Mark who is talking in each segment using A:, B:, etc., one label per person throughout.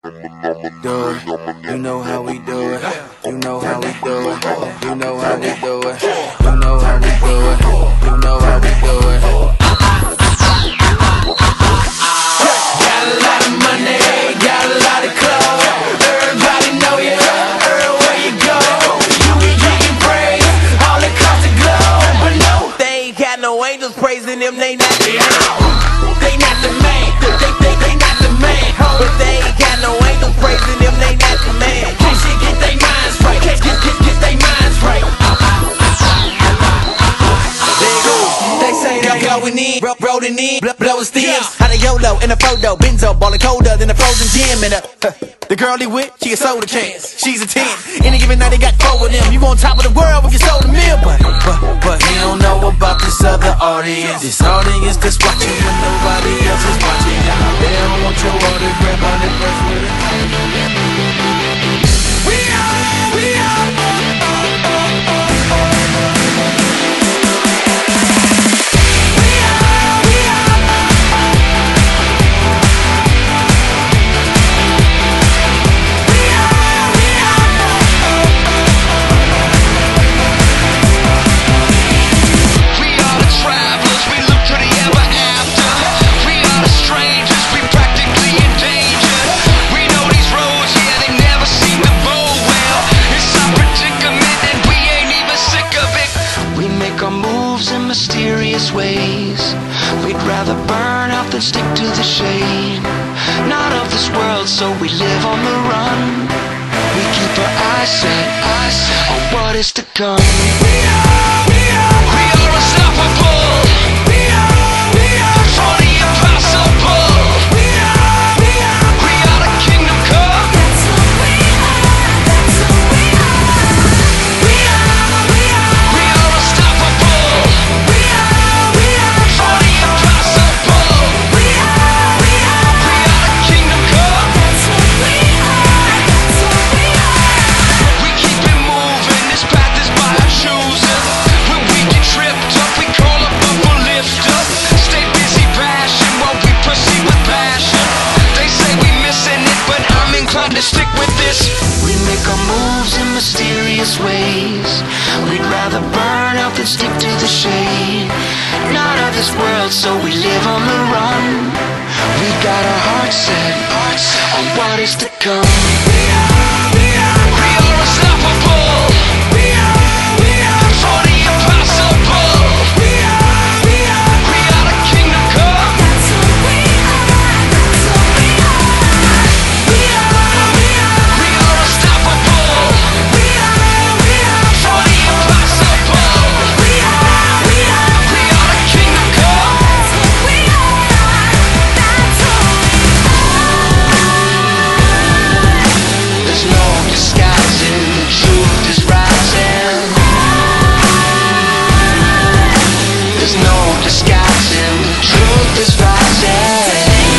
A: Do it. You know how we do it. You know how we do it. You know how we do it. You know how we do it. You know how we do it. Got a lot of money, got a lot of clothes. Everybody know you, everywhere you go. You be getting praise all across the globe. But no, they ain't got no angels praising them. They not the man. They not the man. They not the man. But they ain't got no angels praising them. They not the man. Can't shit get they minds right. Get they minds right. They say they going in, rolling in, blowing stems. How they YOLO in a photo, Benzo ballin' colder than a frozen gym. And the girl he with, she a soda chance. She's a 10. Any given night they got 4 of them. You on top of the world if you sold a meal, but he don't know about this other audience. This audience that's watching when nobody else is watching. They don't want your autograph on their first with it. We are. Ways. We'd rather burn out than stick to the shade. Not of this world, so we live on the run. We keep our eyes set on what is to come. We are unstoppable. We are for the impossible. We are the kingdom come. That's what we are. That's what we are. We are unstoppable. We are for the impossible. We are the kingdom come. That's what we are. That's what we are. We keep it moving. This path is by our choosing. When we get tripped up, we call up a lift up. Stay busy bashing while we proceed with passion. They say we missing it, but I'm inclined to stick with this. We make our moves in mysterious ways. We'd rather burn out than stick to the shade. Not of this world, so we live on the run. We got our hearts set on what is to come. We are unstoppable. We are for the impossible. We are the kingdom come. That's what we are. That's what we are. We are unstoppable. We are for the impossible. We are the kingdom come. That's what we are. That's what we are. There's no disguising, the truth is rising. There's no disguising, the truth is rising.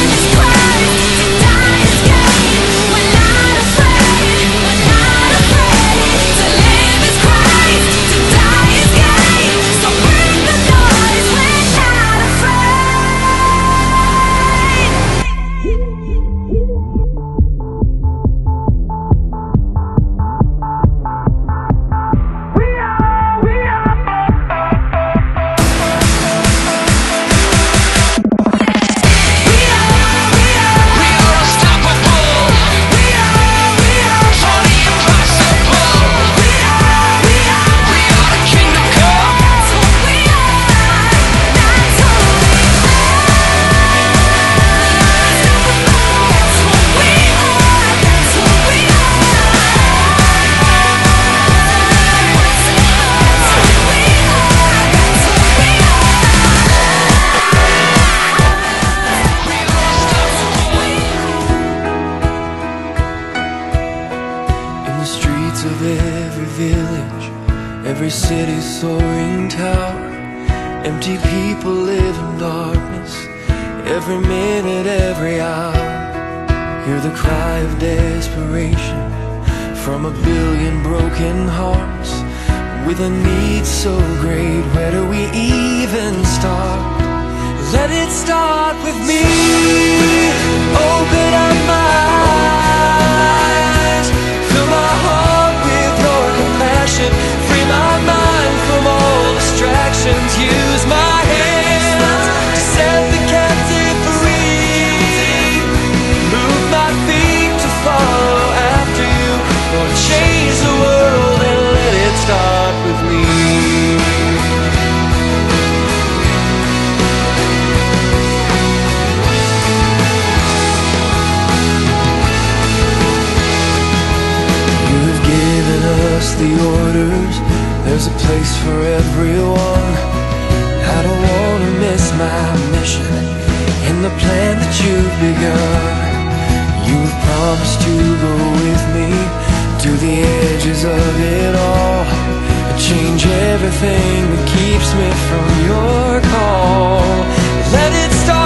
B: Of every village, every city soaring tower, empty people live in darkness, every minute, every hour. Hear the cry of desperation from a billion broken hearts, with a need so great, where do we even start? Let it start with me. Open up my eyes. the orders, there's a place for everyone. I don't wanna miss my mission in the plan that you've begun. You've promised to go with me to the edges of it all, change everything that keeps me from your call. Let it start.